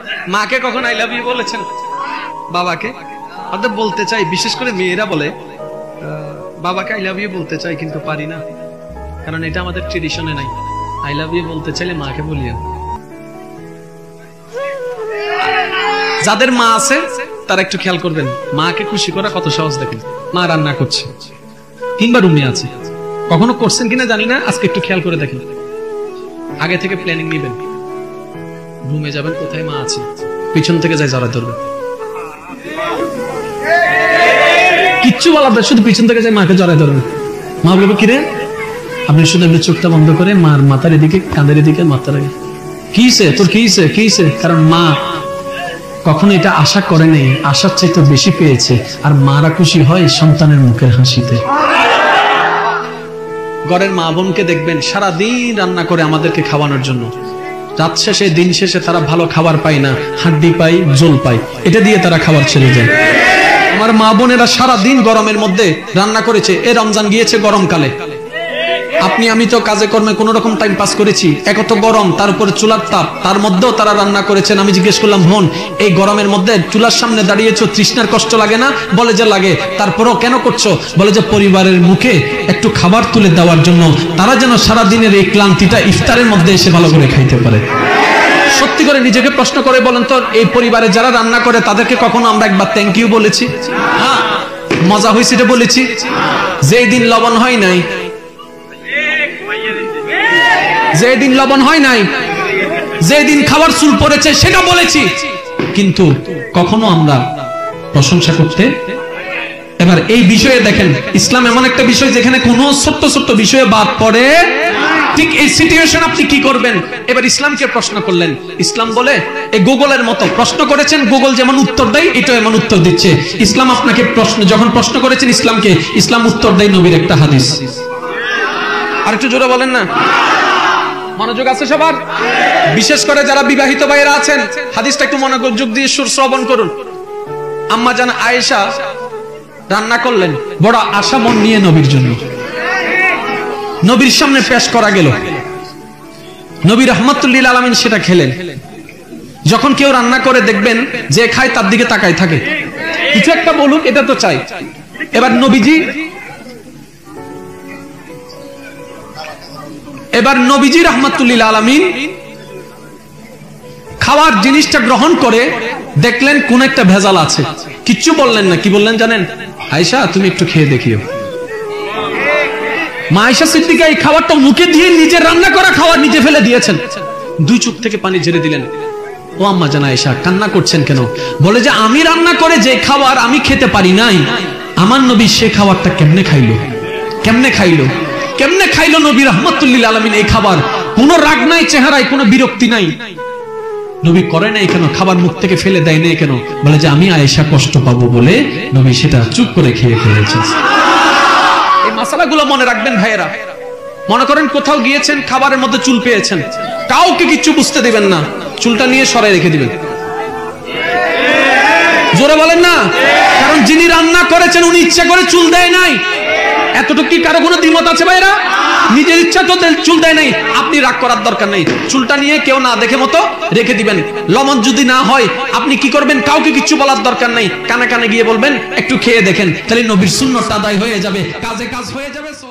মাকে কখন I love you বলেছেন? বাবাকে অর্থাৎ বলতে চাই, বিশেষ করে মেয়েরা বলে বাবাকে আই লাভ ইউ বলতে চাই কিন্তু পারি না, কারণ এটা আমাদের ট্রেডিশনে নাই। আই লাভ ইউ বলতে চাইলে মাকে বলিয়েন। যাদের মা আছে তারা একটু খেয়াল করবেন, মাকে খুশি করা কত সহজ। দেখেন মা রান্না করছে কিংবা রুমে আছে, কখনো করছেন কিনা জানি না, আজকে একটু খেয়াল করে দেখেন। আগে থেকে প্ল্যানিং নিবেন, রুমে যাবেন, কোথায় মা আছে, পিছন থেকে যাই জড়ায় ধরবেন, কিচ্ছু বলার না, শুধু পিছন থেকে যাই মাকে জড়ায় ধরবেন। মা বলবে কিরে, আপনি শুধু এমনি চোখটা বন্ধ করে মার মাথার এদিকে, কাঁধের এদিকে মাথার আগে, কিসে তোর, কিসে কিসে, কারণ মা কখনো এটা আশা করে নেই, আশার চাইতে বেশি পেয়েছে। আর মারা খুশি হয় সন্তানের মুখের হাসিতে। ঘরের মা বোনকে দেখবেন সারাদিন রান্না করে আমাদেরকে খাওয়ানোর জন্য, রাত শেষে দিন শেষে তারা ভালো খাবার পায় না, হাড্ডি পাই, জল পাই, এটা দিয়ে তারা খাবার ছেড়ে যায়। আমার মা বোনেরা সারাদিন গরমের মধ্যে রান্না করেছে। এ রমজান গিয়েছে গরমকালে, আপনি আমি তো কাজে কর্মে কোন রকম টাইম পাস করেছি, একত গরম, তার উপরে চুলার তাপ, তার মধ্যেও তারা রান্না করেছেন। আমি জিজ্ঞেস করলাম, বোন এই গরমের মধ্যে চুলার সামনে দাঁড়িয়েছো, তৃষ্ণার কষ্ট লাগে না? বলে যে লাগে। তারপরেও কেন করছো? বলে যে পরিবারের মুখে একটু খাবার তুলে দেওয়ার জন্য, তারা যেন সারাদিনের এই ক্লান্তিটা ইফতারের মধ্যে এসে ভালো করে খাইতে পারে। সত্যি করে নিজেকে প্রশ্ন করে বলেন তো, এই পরিবারে যারা রান্না করে তাদেরকে কখনো আমরা একবার থ্যাংক ইউ বলেছি? মজা হয়েছে এটা বলেছি? যেই দিন লবণ হয় নাই, যেদিন লবণ হয় নাই, যেদিন খাবার চুল পড়েছে সেটা বলেছি, কিন্তু কখনো আমরা প্রশংসা করতে। এবার এই বিষয়ে দেখেন, ইসলাম এমন একটা বিষয় যেখানে কোনো ছোট্ট ছোট্ট বিষয়ে বাদ পড়ে। ঠিক এই সিচুয়েশন আপনি কি করবেন? এবার ইসলামকে প্রশ্ন করলেন, ইসলাম বলে এই গুগলের মতো প্রশ্ন করেছেন, গুগল যেমন উত্তর দেয় এটা এমন উত্তর দিচ্ছে। ইসলাম আপনাকে যখন প্রশ্ন করেছেন ইসলামকে, ইসলাম উত্তর দেয় নবীর একটা হাদিস। আর একটু জোরে বলেন না, মনোযোগ আছে সবার? বিশেষ করে যারা বিবাহিত ভাইয়েরা আছেন, হাদিসটা একটু মনোযোগ দিয়ে শ্রবণ করুন। আম্মা জান আয়েশা রান্না করলেন বড় আশা মন নিয়ে নবীর জন্য, নবীর সামনে পেশ করা গেল। নবী রাহমাতুল লিল আলামিন সেটা খেলেন। যখন কেউ রান্না করে দেখবেন যে খায় তার দিকে তাকায় থাকে, কিছু একটা বলুক, এটা তো চাই। এবার নবীজি রাহমাতুল লিল আলামিন খাওয়ার জিনিসটা গ্রহণ করে দেখলেন কোন একটা ভেজাল আছে, কিচ্ছু বললেন না। কি বললেন জানেন? আয়েশা তুমি একটু খেয়ে দেখিও। মা আয়েশা সিদ্দিকা এই খাবারটা মুখে দিয়ে নিজের রান্না করা খাবার নিজে ফেলে দিয়েছেন, দুই চোখ থেকে পানি ঝেড়ে দিলেন। ও আম্মা জান আয়েশা কান্না করছেন কেন? বলে যে আমি রান্না করে যে খাবার আমি খেতে পারি নাই, আমার নবী সে খাবারটা কেমনে খাইলো, কেমনে খাইলো, কেমনে খাইলো নবী রাহমাতুল লিল আলামিন এই খাবার? কোনো রাগ নাই চেহারায়, কোনো বিরক্তি নাই। নবী করে নাই কেন? খাবার মুখ থেকে ফেলে দেয় নাই কেন? বলে যে আমি আয়েশা কষ্ট পাবো বলে নবী সেটা চুপ করে খেয়ে ফেলেছেন। এই মাসালাগুলো মনে রাখবেন ভাইয়েরা। মনে করেন কোথাও গিয়েছেন, খাবারের মধ্যে চুল পেয়েছেন, কাউকে কিচ্ছু বুঝতে দিবেন না, চুলটা নিয়ে সরাই রেখে দিবেন। জোরে বলেন না, কারণ যিনি রান্না করেছেন উনি ইচ্ছা করে চুল দেয় নাই। এতটুকু কি কারো কোনো দ্বিমত আছে ভাইরা? নিজের ইচ্ছা তো চুল দেয় নাই, আপনি রাগ করার দরকার নেই, চুলটা নিয়ে কেউ না দেখে মতো রেখে দিবেন। লবণ যদি না হয় আপনি কি করবেন? কাউকে কিচ্ছু বলার দরকার নেই, কানে কানে গিয়ে বলবেন একটু খেয়ে দেখেন, তাহলে নবীর সুন্নাত আদায় হয়ে যাবে, কাজে কাজ হয়ে যাবে।